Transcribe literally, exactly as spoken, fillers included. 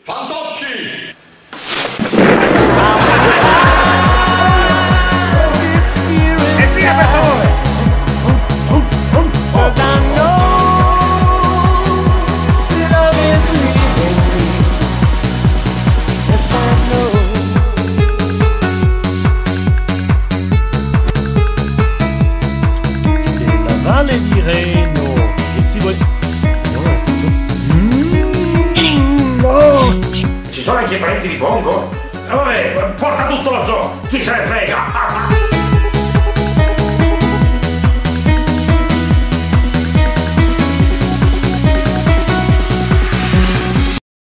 Fantocci! E via per favore! Della Valle di Reno e si vuole... Ci sono anche i parenti di Bongo? Vabbè, porta tutto lo zoo! Chi se ne frega?